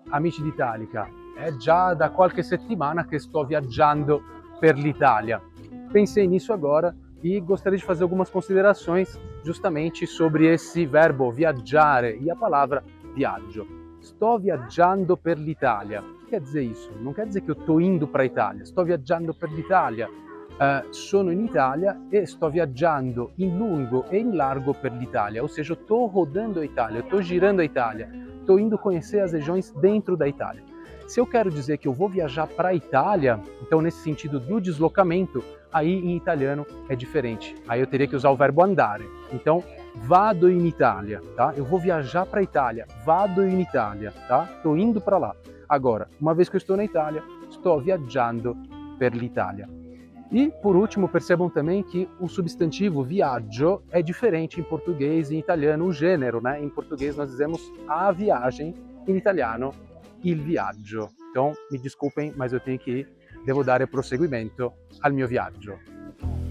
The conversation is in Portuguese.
amici d'Italica, è già da qualche settimana que estou viajando per l'Itália. Pensei nisso agora e gostaria de fazer algumas considerações justamente sobre esse verbo viaggiare e a palavra viaggio. Sto viaggiando per l'Italia. O que quer dizer isso? Não quer dizer que eu estou indo para a Itália. Sto viaggiando per l'Italia. Sono in Italia e sto viaggiando in lungo e in largo per l'Italia. Ou seja, eu estou rodando a Itália, eu estou girando a Itália, estou indo conhecer as regiões dentro da Itália. Se eu quero dizer que eu vou viajar para a Itália, então nesse sentido do deslocamento, aí em italiano é diferente. Aí eu teria que usar o verbo andare. Então, vado in Italia, tá? Eu vou viajar para a Itália, vado in Italia, tá? Estou indo para lá. Agora, uma vez que eu estou na Itália, sto viaggiando per l'Italia. E, por último, percebam também que o substantivo viaggio é diferente em português e em italiano, o gênero, né? Em português nós dizemos a viagem, em italiano il viaggio. Então, me desculpem, mas eu tenho que ir, devo dare prosseguimento al mio viaggio.